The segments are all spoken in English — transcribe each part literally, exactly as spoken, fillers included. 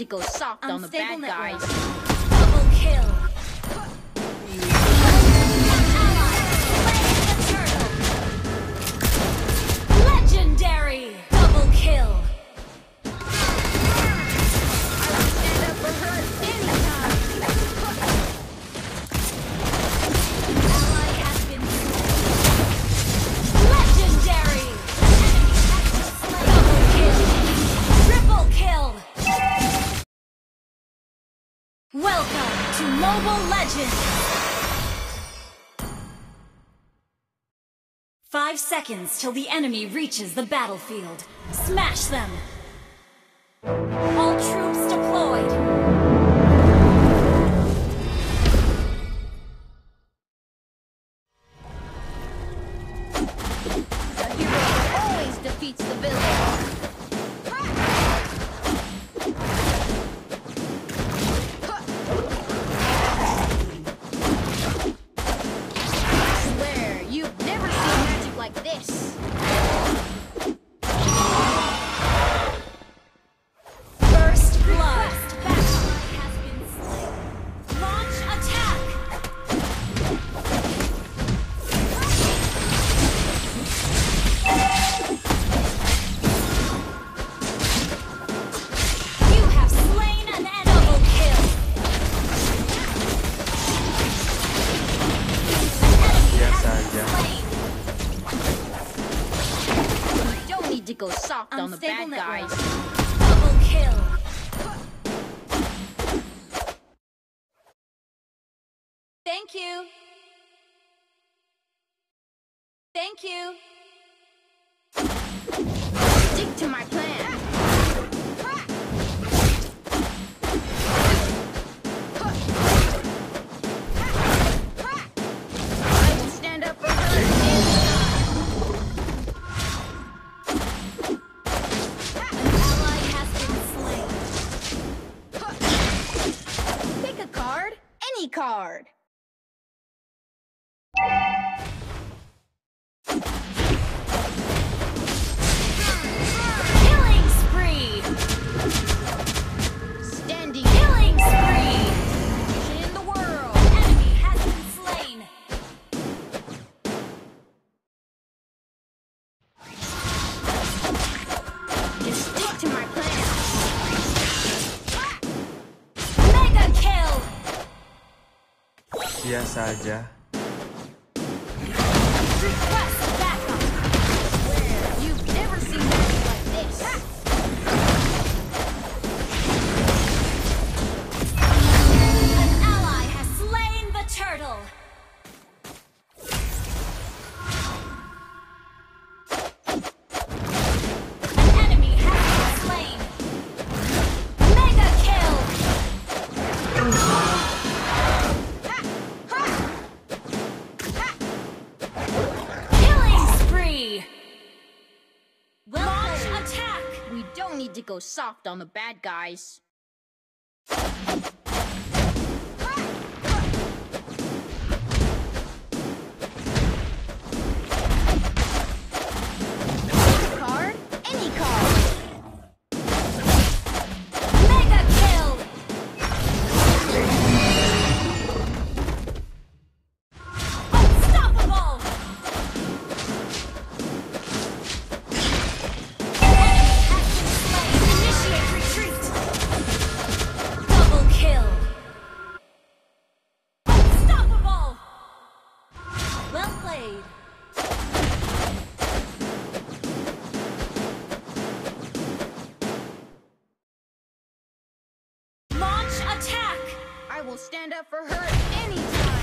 go soft on the bad guys. Double kill. Legendary. Double kill. I will stand up for her anytime. Ally has been slain. Legendary. Double kill. Triple kill. Welcome to Mobile Legends. Five seconds till the enemy reaches the battlefield. Smash them. All troops deployed. The hero always defeats the villain. Go soft on the bad guys. Double kill. Thank you. Thank you. Stick to my plan. I will stand up for her. Card. Killing spree. Standing. Killing spree. In the world. Enemy has been slain. Just stick to my plan. Mega kill. Biasa aja. Request backup. Where you've never seen anything like this. An ally has slain the turtle. An enemy has been slain. Mega kill. Launch attack! We don't need to go soft on the bad guys. Card? Any card. Mega kill! Unstoppable! Initiate retreat! Double kill! Unstoppable! Well played. Launch attack! I will stand up for her anytime.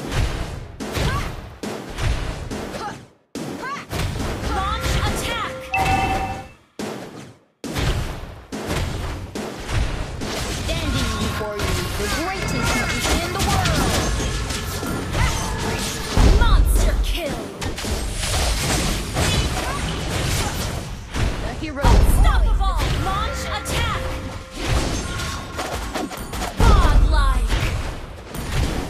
Launch attack! Standing before you, the greatest magician in the world. Monster kill! The hero. Unstoppable! Launch attack! Godlike!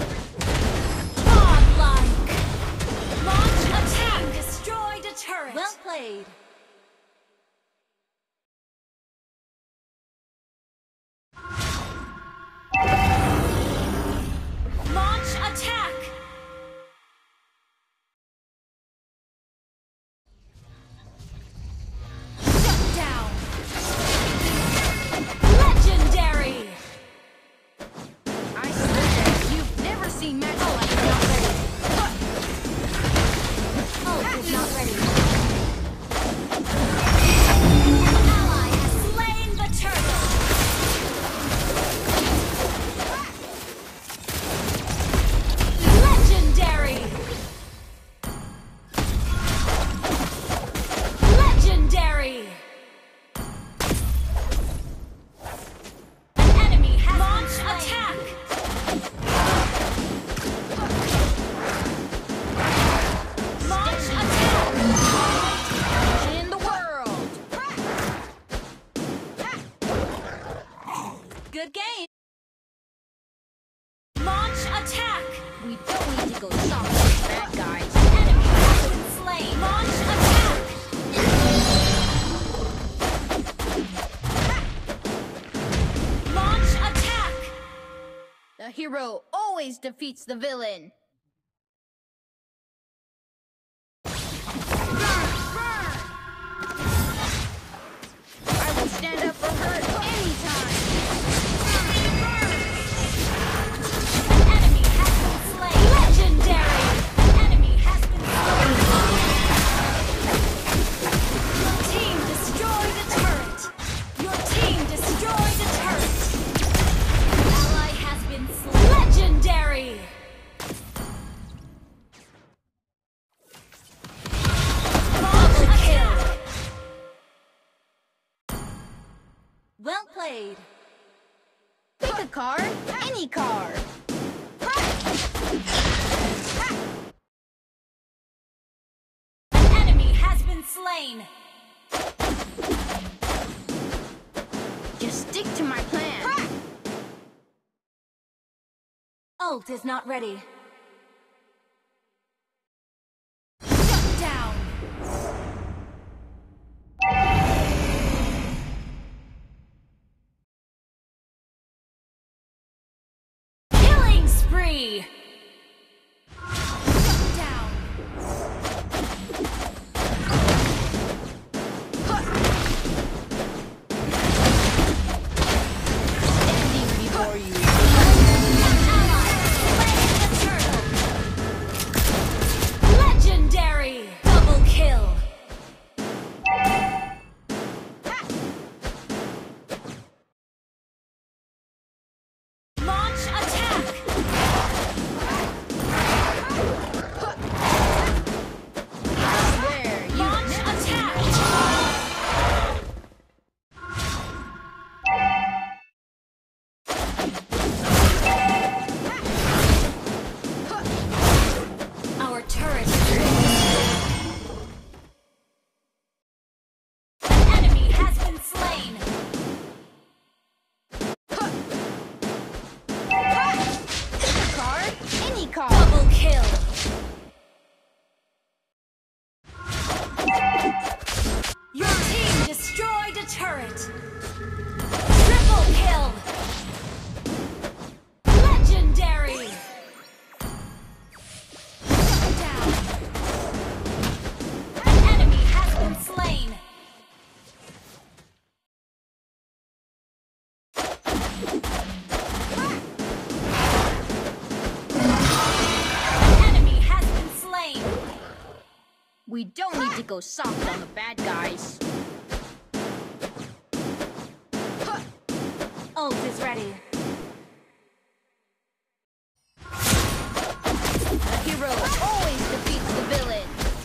hero always defeats the villain. I will stand up for her anytime. An enemy has been slain. Legendary. An enemy has been slain. Your team destroyed a turret. Your team destroyed a turret. An ally has been slain. Legendary. Double kill. Well played. Pick a card, any card. An enemy has been slain. Just stick to my plan. Ult is not ready. Shut down. Killing spree. Shut down. Standing before you. An ally slain the turtle. Legendary. Double kill. Launch attack. Where you Launch attack. Our turret is destroyed. An enemy has been slain. pick a card, any card. Double kill. Your team destroyed a turret. Triple kill. Legendary. Down. An enemy has been slain. An enemy has been slain. We don't need to go soft on the bad guys. Ult is ready. The hero always defeats the villain.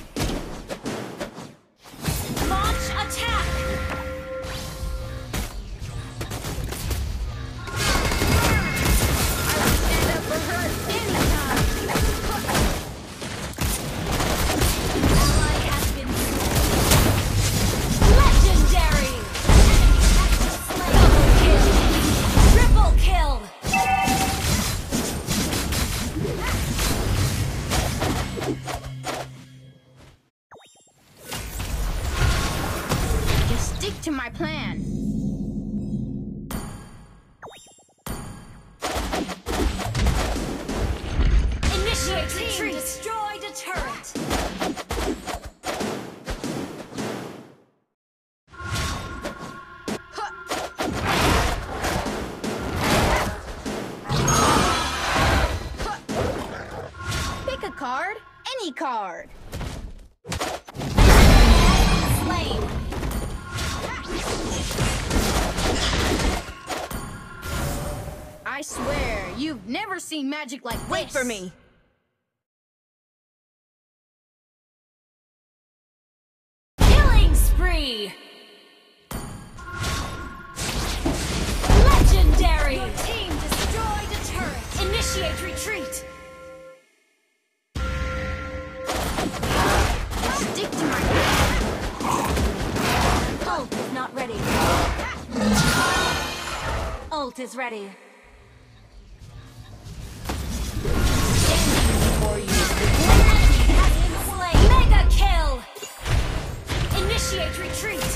Launch attack. I will stand up for her anytime. Ally has been slain. Legendary. Enemy has been slain. Double kill. Triple kill. Just stick to my plan. Initiate retreat. Destroyed a turret. Pick a card, any card. Slain. I swear, you've never seen magic like this. Wait for me. Killing spree. Legendary. Your team destroyed a turret. Initiate retreat. Just stick to my plan. Ult is not ready. Ult is ready. Standing before you. Enemy has been slain. Mega kill. Initiate retreat.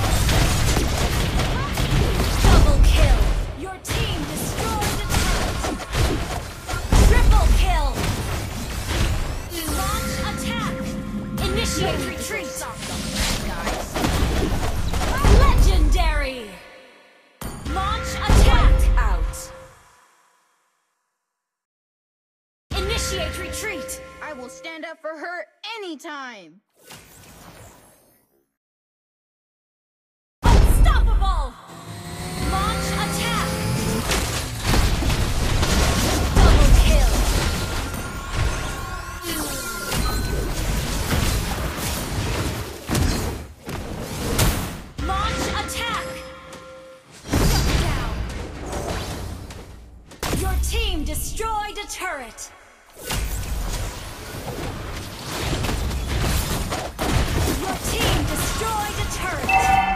Double kill. Your team destroyed a turret. Initiate retreat. Legendary. Launch attack. Out. Initiate retreat. I will stand up for her anytime. Unstoppable. Launch attack. Double kill. Launch attack. Shut down. Your team destroyed a turret. Your team destroyed a turret.